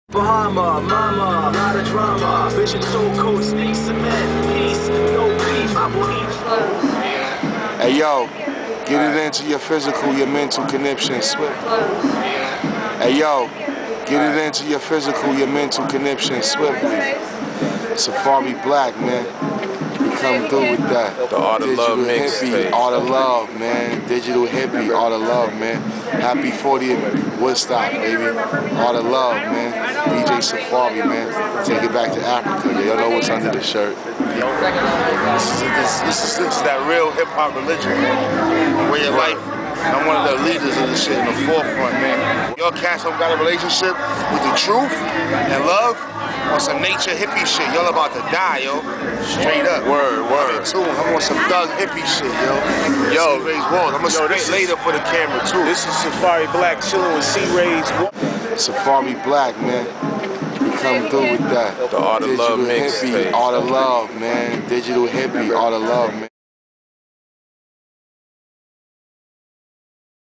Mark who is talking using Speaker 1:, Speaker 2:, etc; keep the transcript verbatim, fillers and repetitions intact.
Speaker 1: Bahama, mama, lot of drama. Vision so cold, speak cement. Peace, no beef, I will eat flow.
Speaker 2: Hey yo, get it into your physical, your mental connection swiftly. Hey yo, get it into your physical, your mental connection swiftly. Safari Black, man. Come through with that.
Speaker 3: The Art of Love
Speaker 2: Hippie,
Speaker 3: Mixtape.
Speaker 2: Art of Love, man. Digital Hippie, Art of Love, man. Happy fortieth Woodstock, baby. Art of Love, man. D J Safari, man. Take it back to Africa. Y'all know what's under the shirt.
Speaker 4: This is, this, this is, this is that real hip-hop religion, man. Way of life. I'm one of the leaders of this shit in the forefront, man. Y'all cats don't got a relationship with the truth and love on some nature hippie shit. Y'all about to die, yo. Straight up.
Speaker 3: Word, word.
Speaker 4: Too. I'm on some thug hippie shit, yo. Yo, C-RAYZ WALZ. I'm gonna spit later for the camera, too.
Speaker 3: This is Safari Black chilling with C-RAYZ WALZ.
Speaker 2: Safari Black, man. Come through with that.
Speaker 3: The Art of Love
Speaker 2: Digital Hippie,
Speaker 3: Mixtape.
Speaker 2: Art of Love, man. Digital Hippie, Art of Love, man.